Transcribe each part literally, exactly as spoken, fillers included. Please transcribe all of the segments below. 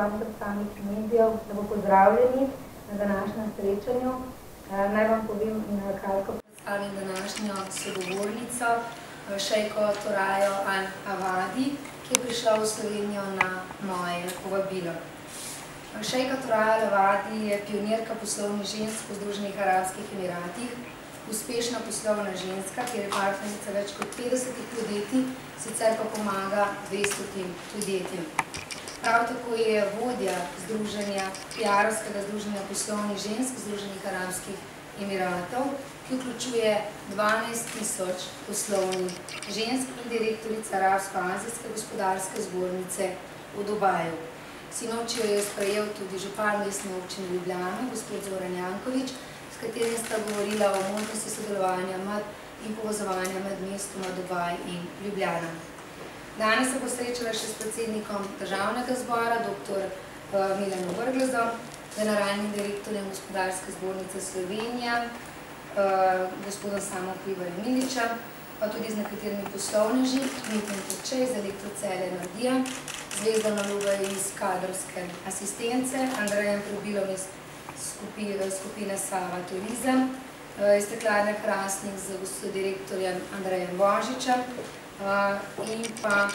vam predstavniki medijev, lepo pozdravljeni na današnjem srečanju. Naj vam povem in kratko predstavim današnjo sogovornico, šejko Torajo Al-Avadi, ki je prišla v Slovenijo na moje povabilo. Šejka Toraja Al-Avadi je pionirka poslovnih žensk v Združenih arabskih emiratih, uspešna poslovna ženska, kjer je partnerica več kot petdesetih podjetij, sicer pa pomaga dvestotim podjetjem. Prav tako je vodja združenja, P R-ovskega združenja poslovnih žensk Združenih arabskih emiratov, ki vključuje dvanajst tisoč poslovnih žensk in direktorica Arabsko-azijske gospodarske zbornice v Dubaju. Sinoči jo je sprejel tudi župan mestne občine Ljubljana, gospod Zoran Janković, s katerim sta govorila o možnosti sodelovanja in povezovanja med mestoma Dubaj in Ljubljana. Danes se bo srečala še s predsednikom državnega zbora, doktor Milanom Brglezom, generalnim direktorjem gospodarske zbornice Slovenija, gospodom Samo Hribarjem Miličem, pa tudi z nekaterimi poslovneži, Mitom Topčej iz Elektro Celje Energija, Zvezdano Lubej iz kadrovske asistence, Andrejem Prebilom iz skupine Sava Turizem, iz Steklarne Hrastnik z direktorjem Andrejem Božičem in pa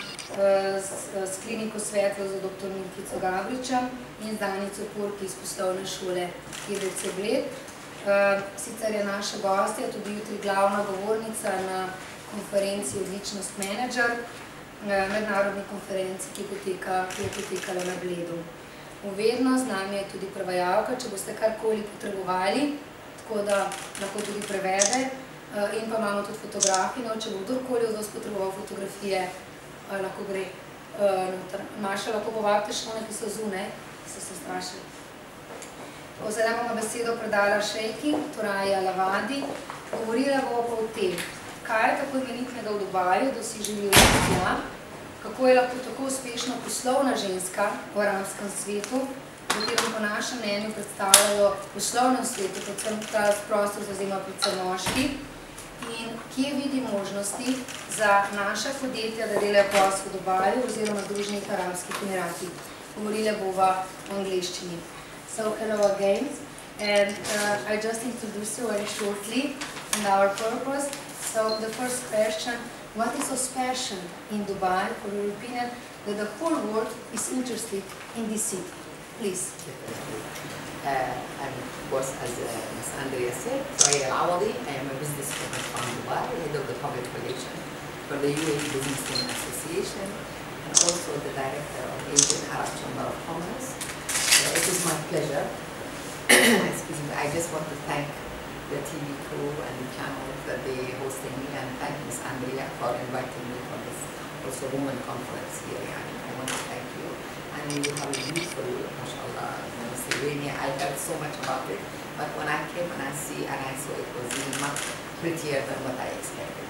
s kliniko Svetlo za doktor Milkico Gavričem in z Danico Purki iz poslovne šole K D C Bled. Sicer je naša gostja tudi jutri glavna govornica na konferenci Odličnost menedžer, mednarodni konferenci, ki je potekala na Bledu. Uvedno z nami je tudi prevajalka, če boste karkoli potrebovali, tako da lahko tudi prevede. In pa imamo tudi fotografinjo, če bo kdorkoli od vas potreboval fotografije, lahko gre noter. Maša, lahko povabite še one, ki so zunaj, ki so se strašili. Zdaj bomo besedo predala šejki Toraji Al-Avadi. Govorila bomo pa o tem, kaj je tako imenitnega v Dubaju, da si želijo biti tja, kako je lahko tako uspešna poslovna ženska v arabskem svetu, v katerem po našem mnenju predstavljajo poslovnem svetu, predvsem ta prostor zavzema predvsem moški, in kje vidi možnosti za naša podjetja, da delajo posel v Dubaju oziroma Združenih arabskih emiratih. Govorila bova v angleščini. So, hello again, and uh, I just introduce you very shortly and our purpose. So, the first question, what is so special in Dubai, for your opinion, that the whole world is interested in this city? Please. Uh, and of course, as uh, Miz Andrea said, Toraja Al-Avadi, I am a businesswoman from Dubai, head of the public relations for the U A E Businesswomen Association, and also the director of Asian Arab Chamber of Commerce. Uh, it is my pleasure. Excuse me. I just want to thank the T V crew and the channel that they hosting me, and thank Miz Andrea for inviting me for this also women conference here. I want to thank you. And you have a beautiful, mashallah, Slovenia. I heard so much about it, but when I came and I see and I saw it was even much prettier than what I expected.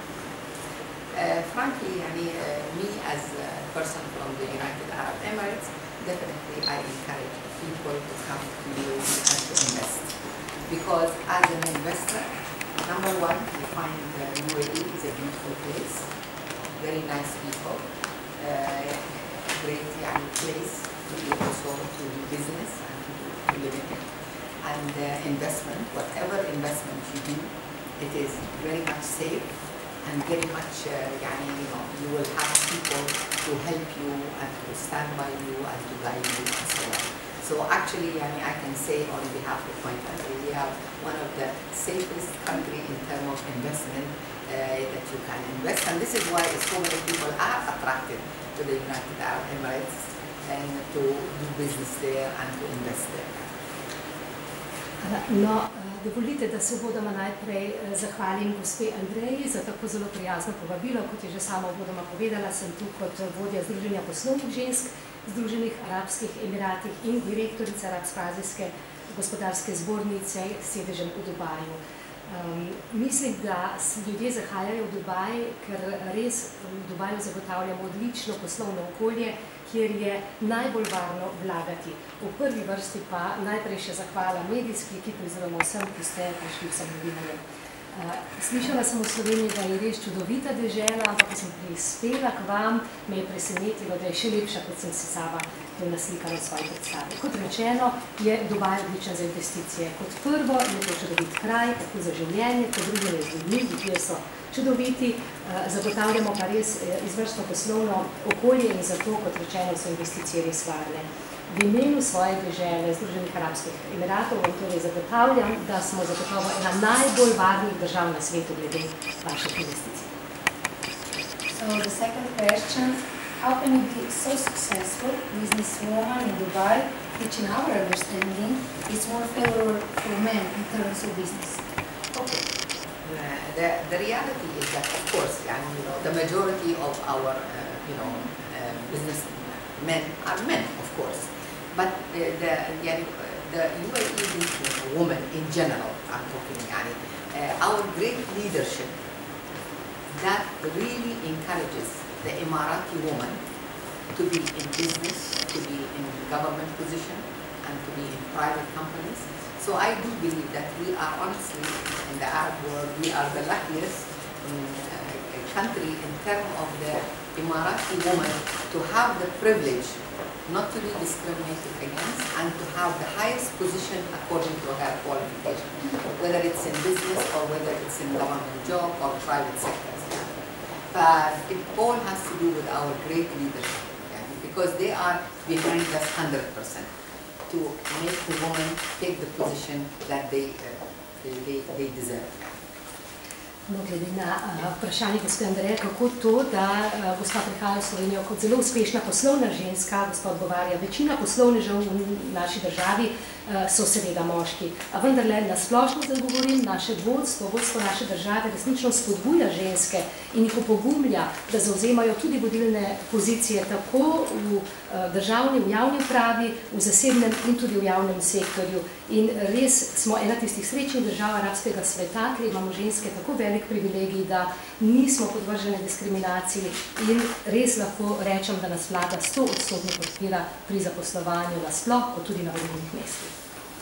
Uh, frankly, I mean, uh, me as a person from the United Arab Emirates, definitely I encourage people to come to U A E and to invest. Because as an investor, number one, you find the U A E is a beautiful place, very nice people, uh, great young place to be also to do business and to live in it. And uh, investment, whatever investment you do, it is very much safe and very much, uh, you know, you will have people to help you and to stand by you and to guide you and so on. So actually, I mean, I can say on behalf of my country, we have one of the safest country in terms of investment uh, that you can invest. And this is why so many people are attracted to the United Arab Emirates and to do business there and to invest there. No, dovolite, da se uvodoma najprej zahvalim gospe Andreji za tako zelo prijazno povabilo. Kot je že sama uvodoma povedala, sem tu kot vodja Združenja poslovnih žensk Združenih arabskih emiratih in direktorica Arabsko-azijske gospodarske zbornice s sedežem v Dubaju. Um, mislim, da ljudje zahajajo v Dubaj, ker res v Dubaju zagotavljamo odlično poslovno okolje, kjer je najbolj varno vlagati. V prvi vrsti pa najprej še zahvala medijski ekipi oziroma vsem, ki ste prišli sem novinarjem. Slišala sem v Sloveniji, da je res čudovita dežela, ampak ko sem prispela k vam, me je presenetilo, da je še lepša, kot sem si sama to naslikala v svoji predstavi. Kot rečeno, je Dubaj odličen za investicije. Kot prvo je to čudovit kraj, tako za življenje, kot drugo je ljudje, ljudje so čudoviti, zagotavljamo pa res izvrstno poslovno okolje in zato, kot rečeno, so investicije res varne. V imenu svoje dežele, Združenih arabskih emiratov, vam torej zagotavljam, da smo zagotovo ena najbolj varnih držav na svetu glede vaših investicij. So the second question, how can you be so successful businesswoman in Dubai, which in our understanding is more favorable for men in terms of business? Okay. Uh, the, the reality is that, of course, yeah, you know, the majority of our, uh, you know, uh, business men are men, of course. But uh, the, yeah, the U A E women in general, I'm talking, yani, uh, our great leadership that really encourages the Emirati woman to be in business, to be in government position, and to be in private companies. So I do believe that we are honestly, in the Arab world, we are the luckiest um, uh, country in terms of the Emirati woman to have the privilege not to be discriminated against and to have the highest position according to her qualification, whether it's in business or whether it's in government job or private sectors. But it all has to do with our great leadership, yeah, because they are behind us one hundred percent to make the woman take the position that they, uh, they, they, they deserve. No, glede na uh, vprašanje gospe Andreje, kako to, da uh, gospa prihaja v Slovenijo kot zelo uspešna poslovna ženska, gospa odgovarja, večina poslovnežev v naši državi uh, so seveda moški. A vendarle na splošno zdaj govorim, naše vodstvo, vodstvo naše države resnično spodbuja ženske in jih opogumlja, da zauzemajo tudi vodilne pozicije tako v uh, državni, v javni upravi, v zasebnem in tudi v javnem sektorju. In res smo ena tistih srečnih držav arabskega sveta, ker imamo ženske tako velik privilegij, da nismo podvržene diskriminaciji in res lahko rečem, da nas vlada sto odstotno podpira pri zaposlovanju nasploh, kot tudi na vodilnih mestih.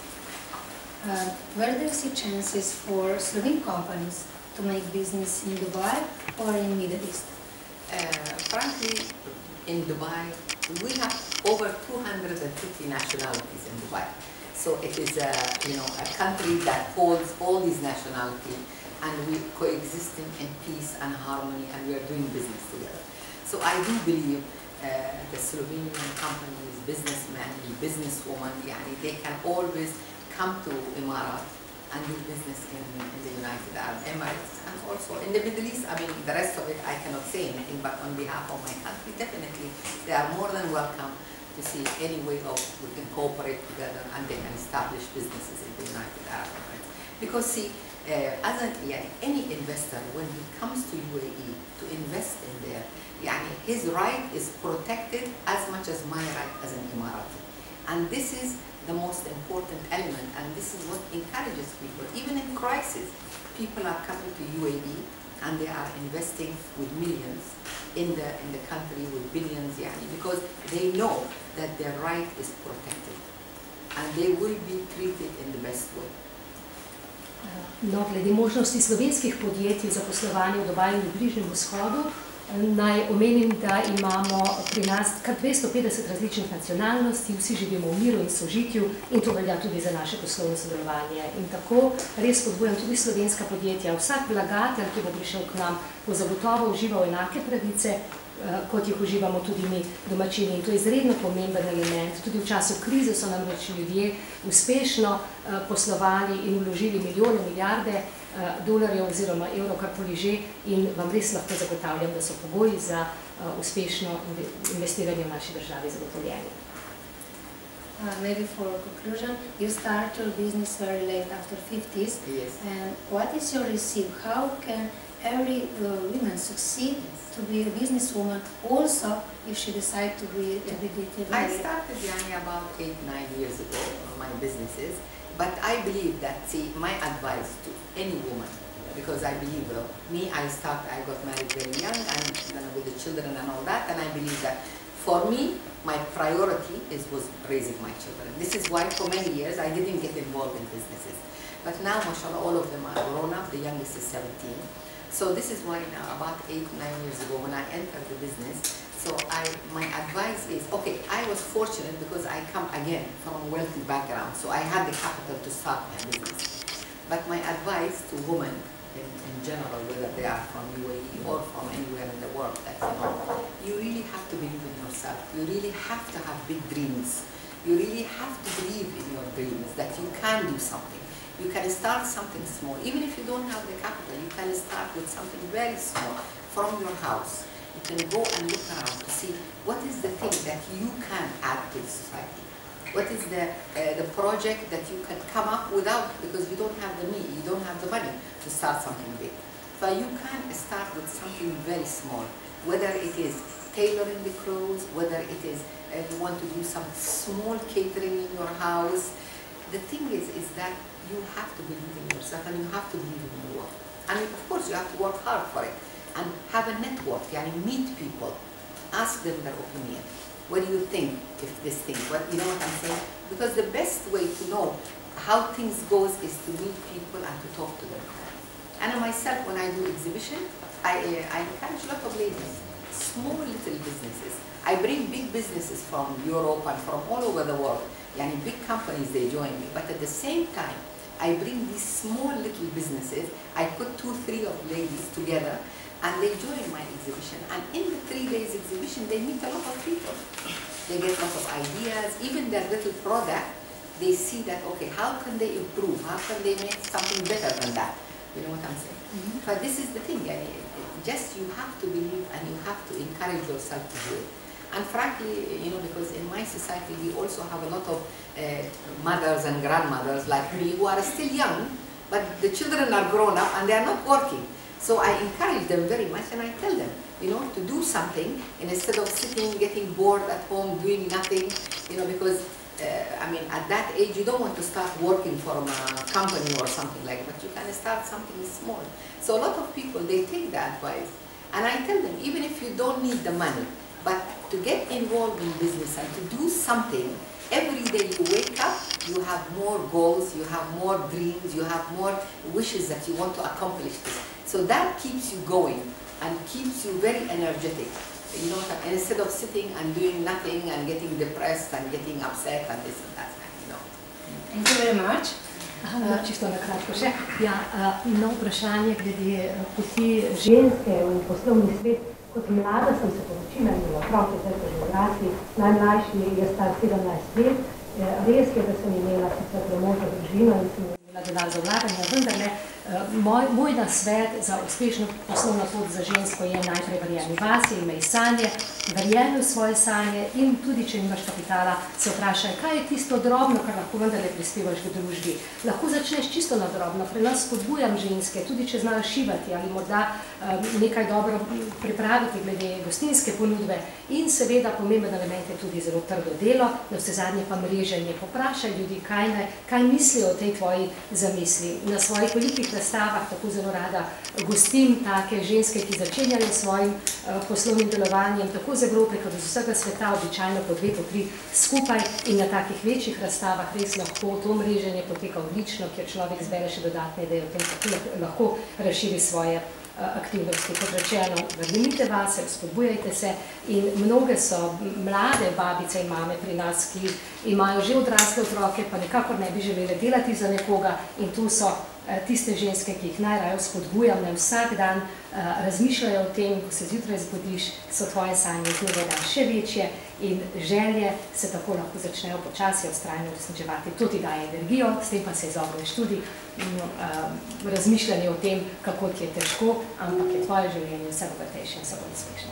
Uh, where do you see chances for Slovene companies to make business in Dubai or in Middle East? Uh, frankly, in Dubai, we have over two hundred fifty nationalities in Dubai. So it is a, you know, a country that holds all these nationalities, and we coexisting in peace and harmony, and we are doing business together. So I do believe uh, the Slovenian companies, businessmen, businesswomen, yani, they can always come to Emirat and do business in, in the United Arab Emirates, and also in the Middle East. I mean, the rest of it I cannot say anything, but on behalf of my country, definitely they are more than welcome to see any way of we can cooperate together and they can establish businesses in the United Arab Emirates. Because see, uh, as an, yeah, any investor, when he comes to U A E to invest in there, yeah, his right is protected as much as my right as an Emirati. And this is the most important element, and this is what encourages people. Even in crisis, people are coming to U A E and they are investing with millions in the in the country, with billions, yani, because they know that their right is protected and they will be treated in the best way. No, glede možnosti slovenskih podjetij za poslovanje v Dubaju in Bližnjem vzhodu, naj omenim, da imamo pri nas kar dvesto petdeset različnih nacionalnosti, vsi živimo v miru in sožitju in to velja tudi za naše poslovno sodelovanje. In tako res spodbujam tudi slovenska podjetja. Vsak vlagatelj, ki bo prišel k nam, bo zagotovo užival enake pravice, kot jih uživamo tudi mi domačini. In to je izredno pomemben element. Tudi v času krize so namreč ljudje uspešno poslovali in vložili milijone, milijarde dolarjev oziroma evrov, karkoli že, in vam res lahko zagotavljam, da so pogoji za uspešno investiranje v naši državi zagotovljeni. Uh, maybe for conclusion, you start your business very late, after fifties. Yes. And what is your receipt? How can every uh, woman succeed to be a businesswoman, also if she decides to be a bit I started yani, about eight, nine years ago, my businesses, but I believe that, see, my advice to any woman, because I believe, well, me, I start, I got married very young, and you know, with the children and all that, and I believe that for me, my priority is was raising my children. This is why for many years I didn't get involved in businesses. But now, mashallah, all of them are grown up. The youngest is seventeen. So this is why now, about eight, nine years ago, when I entered the business, so I, my advice is, okay, I was fortunate because I come again from a wealthy background, so I had the capital to start my business. But my advice to women in, in general, whether they are from U A E or from anywhere in the world, that you know, you really have to believe in yourself. You really have to have big dreams. You really have to believe in your dreams, that you can do something. You can start something small. Even if you don't have the capital, you can start with something very small from your house. You can go and look around to see what is the thing that you can add to the society. What is the, uh, the project that you can come up without, because you don't have the money, you don't have the money to start something big. So you can start with something very small, whether it is tailoring the clothes, whether it is uh, you want to do some small catering in your house. The thing is, is that you have to believe in yourself and you have to believe in your work. And of course you have to work hard for it and have a network, yani meet people, ask them their opinion. What do you think if this thing, what, you know what I'm saying? Because the best way to know how things goes is to meet people and to talk to them. And myself, when I do exhibition, I, uh, I encourage a lot of ladies, small little businesses. I bring big businesses from Europe and from all over the world. Yani big companies, they join me. But at the same time, I bring these small little businesses. I put two, three of ladies together and they join my exhibition. And in the three days exhibition, they meet a lot of people. They get a lot of ideas, even their little product, they see that, okay, how can they improve? How can they make something better than that? You know what I'm saying? Mm-hmm. But this is the thing, yani, just you have to believe and you have to encourage yourself to do it. And frankly, you know, because in my society we also have a lot of uh, mothers and grandmothers like me who are still young, but the children are grown up and they are not working. So I encourage them very much and I tell them, you know, to do something and instead of sitting, getting bored at home, doing nothing, you know, because, uh, I mean, at that age you don't want to start working for a company or something like that, but you can start something small. So a lot of people, they take the advice. And I tell them, even if you don't need the money, but to get involved in business and to do something, every day you wake up, you have more goals, you have more dreams, you have more wishes that you want to accomplish this. So that keeps you going and keeps you very energetic. You know, and instead of sitting and doing nothing and getting depressed and getting upset and this and that, you know. Thank you very much. Aha, čisto na kratko še. Ja, no, vprašanje glede poti ženske v poslovni svet. Kot mlada sem se poročila, imela otroke, zdaj so že odrasli, najmlajši je star sedemnajst let. Res je, da sem imela sicer premožno družino in sem imela denar za vlaganje, vendar ne, moj, moj nasvet za uspešno poslovno pot za žensko je najprej verjemi vase, imej sanje, verjemi v svoje sanje in tudi, če nimaš kapitala, se vprašaj, kaj je tisto drobno, kar lahko vendarle prispevaš v družbi. Lahko začneš čisto na drobno, pri nas spodbujam ženske, tudi če znajo šivati ali morda um, nekaj dobro pripraviti glede gostinske ponudbe in seveda pomemben element je tudi zelo trdo delo, na vse zadnje pa mreženje. Poprašaj ljudi, kaj, ne, kaj mislijo o tej tvoji zamisli. Na svojih velikih razstavah tako zelo rada gostim take ženske, ki začenjajo s svojim uh, poslovnim delovanjem, tako z Evrope, kot iz vsega sveta, običajno po dve, po tri skupaj in na takih večjih razstavah res lahko to mreženje poteka odlično, kjer človek zbere še dodatne ideje o tem, kako lahko razširi svoje aktivnosti. Kot rečeno, verjemite vase, spodbujajte se in mnoge so mlade babice in mame pri nas, ki imajo že odrasle otroke, pa nekakor ne bi želeli delati za nekoga in tu so tiste ženske, ki jih najraje spodbujam, ne vsak dan razmišljajo o tem, ko se zjutraj zbudiš, so tvoje sanje z dneva dan še večje in želje se tako lahko začnejo počasi vztrajno uresničevati. To ti daje energijo, s tem pa se izogneš tudi razmišljanje o tem, kako ti je težko, ampak je tvoje življenje vse bogatejše in vse bolj uspešno.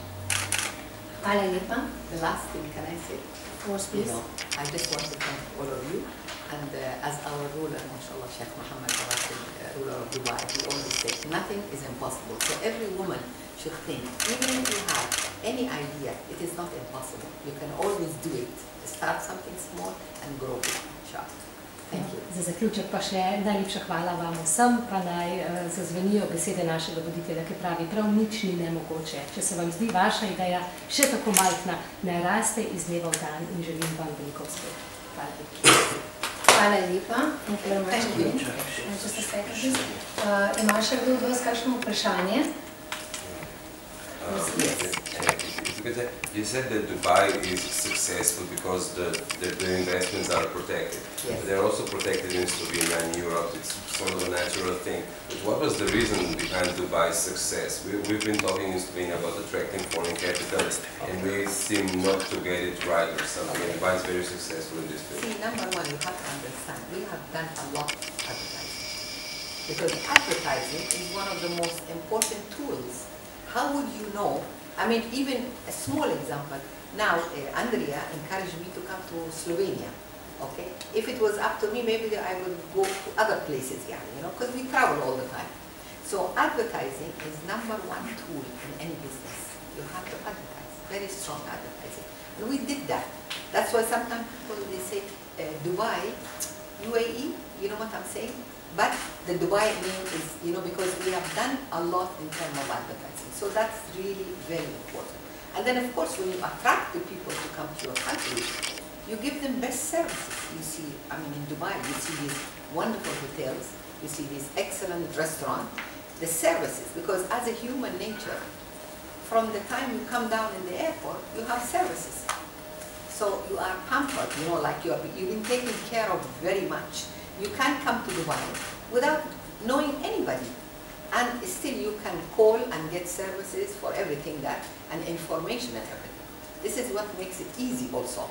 Hvala lepa. The last thing, can I say? Course, please. You know, I just want to thank all of you. And uh, as our ruler, mashallah, Sheikh Mohammed Baraki, uh, ruler of Dubai, he always said, nothing is impossible. So every woman should think, even if you have any idea, it is not impossible. You can always do it. Start something small and grow it, inshallah. Thank you. Za zaključek pa še najlepša hvala vam vsem, pa naj uh, zazvenijo besede našega voditelja, ki pravi, prav nič ni nemogoče. Če se vam zdi vaša ideja še tako majhna, ne raste iz dneva v dan in želim vam veliko uspeh. Hvala. Hvala lepa. Ima še kdo od vas kakšno vprašanje? You said that Dubai is successful because the, the, the investments are protected. Yes. But they're also protected in Slovenia and Europe. It's sort of a natural thing. But what was the reason behind Dubai's success? We, we've been talking in Slovenia about attracting foreign capital, and we seem not to get it right or something. And Dubai is very successful in this field. See, number one, you have to understand, we have done a lot of advertising. Because advertising is one of the most important tools. How would you know? I mean, even a small example. Now, uh, Andrea encouraged me to come to Slovenia. Okay? If it was up to me, maybe I would go to other places, yeah, you know, because we travel all the time. So advertising is number one tool in any business. You have to advertise, very strong advertising. And we did that. That's why sometimes people, they say, uh, Dubai, U A E, you know what I'm saying? But the Dubai name is, you know, because we have done a lot in terms of advertising. So that's really very important. And then, of course, when you attract the people to come to your country, you give them best services. You see, I mean, in Dubai, you see these wonderful hotels, you see these excellent restaurants, the services, because as a human nature, from the time you come down in the airport, you have services. So you are pampered, you know, like you are, you've been taken care of very much. You can't come to Dubai without knowing anybody. And still you can call and get services for everything that, and information and everything. This is what makes it easy also.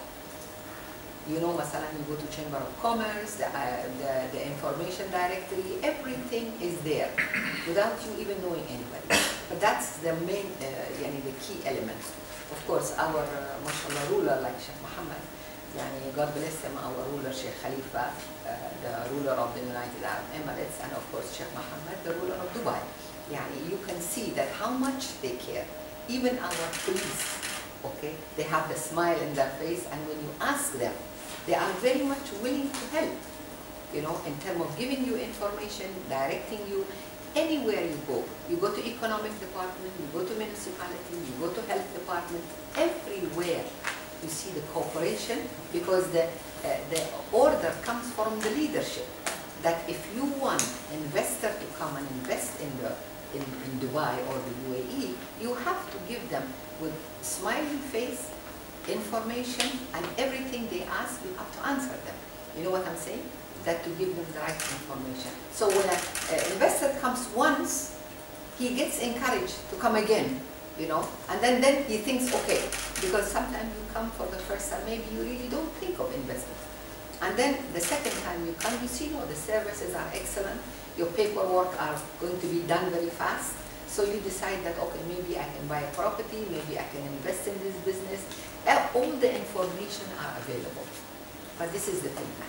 You know, masalan, you go to Chamber of Commerce, the, uh, the, the information directory, everything is there without you even knowing anybody. But that's the main, uh, yani the key element. Of course, our, uh, mashallah, ruler like Sheikh Mohammed, yani God bless him, our ruler Sheikh Khalifa, uh, the ruler of the United Arab Emirates, and of course Sheikh Mohammed, the ruler of Dubai. Yani you can see that how much they care. Even our police, okay, they have the smile in their face, and when you ask them, they are very much willing to help, you know, in terms of giving you information, directing you anywhere you go. You go to economic department, you go to municipality, you go to health department, everywhere you see the cooperation, because the, uh, the order comes from the leadership, that if you want investor to come and invest in, the, in, in Dubai or the U A E, you have to give them with smiling face, information, and everything they ask, you have to answer them. You know what I'm saying? That to give them the right information. So when an investor comes once, he gets encouraged to come again, you know, and then, then he thinks, okay, because sometimes you come for the first time, maybe you really don't think of investment. And then the second time you come, you see, no, the services are excellent, your paperwork are going to be done very fast, so you decide that, okay, maybe I can buy a property, maybe I can invest in this business. All the information are available. But this is the thing now.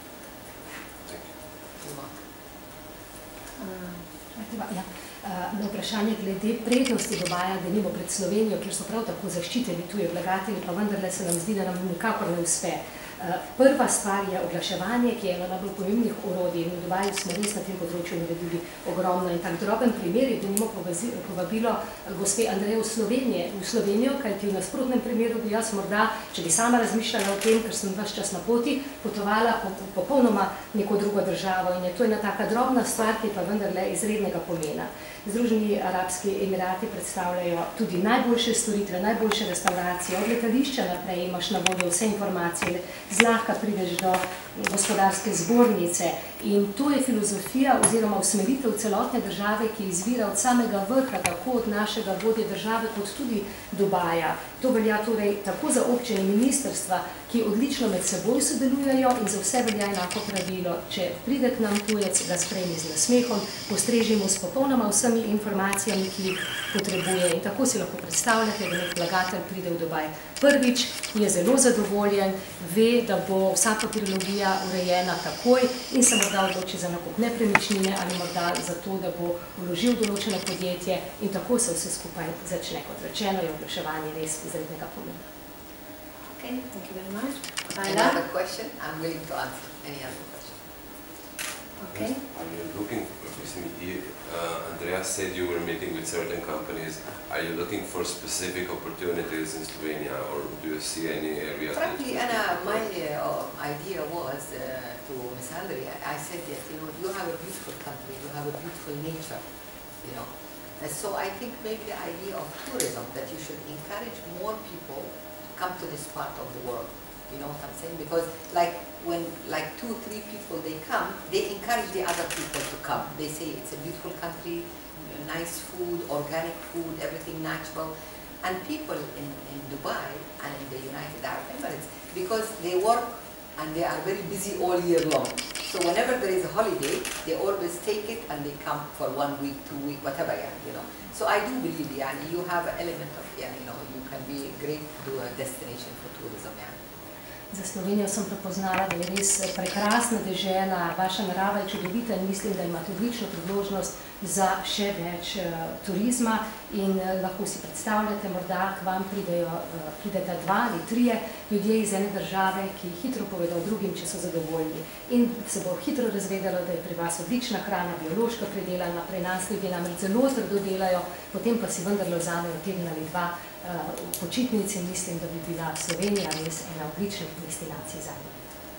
Ja, na vprašanje glede prednosti Dubaja, da nimo pred Slovenijo, kjer so prav tako zaščiteni tuji vlagatelji, pa vendarle se nam zdi, da nam nikakor ne uspe. Prva stvar je oglaševanje, ki je eno najbolj pomembnih orodij, in v Dubaju smo res na tem področju naredili ogromno. In tak droben primer je, da nimo povabilo gospe Andreje v Slovenije, v Slovenijo, kajti v nasprotnem primeru bi jaz morda, če bi sama razmišljala o tem, ker sem ves čas na poti, potovala po popolnoma neko drugo državo. In je to ena taka drobna stvar, ki je pa vendarle izrednega pomena. Združeni Arabski Emirati predstavljajo tudi najboljše storitve, najboljše restauracije, od letališča naprej imaš na voljo vse informacije, zlahka prideš do gospodarske zbornice. In to je filozofija oziroma usmeritev celotne države, ki izvira od samega vrha, tako od našega vodje države, kot tudi Dubaja. To velja torej tako za občine ministrstva, ki odlično med seboj sodelujejo, in za vse velja enako pravilo. Če pride k nam tujec, ga sprejmi z nasmehom, postrežimo s popolnoma vsemi informacijami, ki jih potrebuje. In tako si lahko predstavljate, da nek vlagatelj pride v Dubaj prvič, je zelo zadovoljen, ve, da bo vsa papirologija urejena takoj in se morda odloči za nakup nepremičnine ali morda za to, da bo vložil določeno podjetje, in tako se vse skupaj začne. Kot rečeno, je oglaševanje res izrednega pomena. Okay, thank you very much. Another question? I'm willing to answer any other question. Okay. Are you looking for, uh, Andrea said you were meeting with certain companies. Are you looking for specific opportunities in Slovenia, or do you see any areas? Frankly, Anna, my uh, idea was uh, to Miss Andrea, I said that, you know, you have a beautiful country, you have a beautiful nature, you know. And so I think maybe the idea of tourism, that you should encourage more people to come to this part of the world. You know what I'm saying? Because like when like two, three people they come, they encourage the other people to come. They say it's a beautiful country, nice food, organic food, everything natural. And people in, in Dubai and in the United Arab Emirates, because they work and they are very busy all year long. So whenever there is a holiday, they always take it and they come for one week, two week, whatever, you know. So I do believe, yeah, you have an element of, yeah, you know, you can be a great do a destination for tourism, yeah. Za Slovenijo sem prepoznala, da je res prekrasna dežela, vaša narava je čudovita in mislim, da imate odlično priložnost za še več uh, turizma in uh, lahko si predstavljate, morda k vam pridejo, uh, prideta dva ali trije ljudje iz ene države, ki hitro povedo drugim, če so zadovoljni. In se bo hitro razvedelo, da je pri vas odlična hrana, biološka predelana, pri nas ljudje namreč zelo trdo delajo, potem pa si vendarle vzamejo teden ali dva v počitnici in mislim, da bi bila Slovenija res ena odličnih destinacij za njo.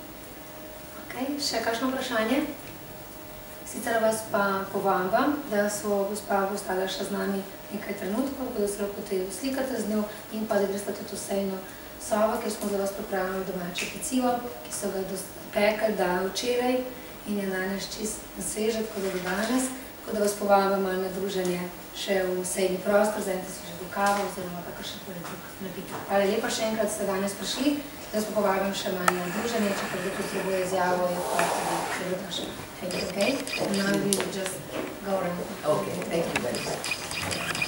Ok, še kakšno vprašanje? Sicer vas pa povabam, da so gospa bo ostala še z nami nekaj trenutkov, da se lahko tudi slikate z njo in pa da greste tudi v sejno sobo, kjer smo za vas pripravili domače pecivo, ki so ga pekli da včeraj in je danes čist sveže, tako da do danes. Tako da vas povabim malo na druženje še v sejni prostor, zajemite si že do kavo oziroma kakršen koli drug napitek. Hvala lepa še enkrat, ste danes prišli. Zdaj vas povabim še malo na druženje, če pa kdo potrebuje izjavo, je pa tudi dobrodošli. Thank you, okay? And now we will just go around. Okay, thank you very much.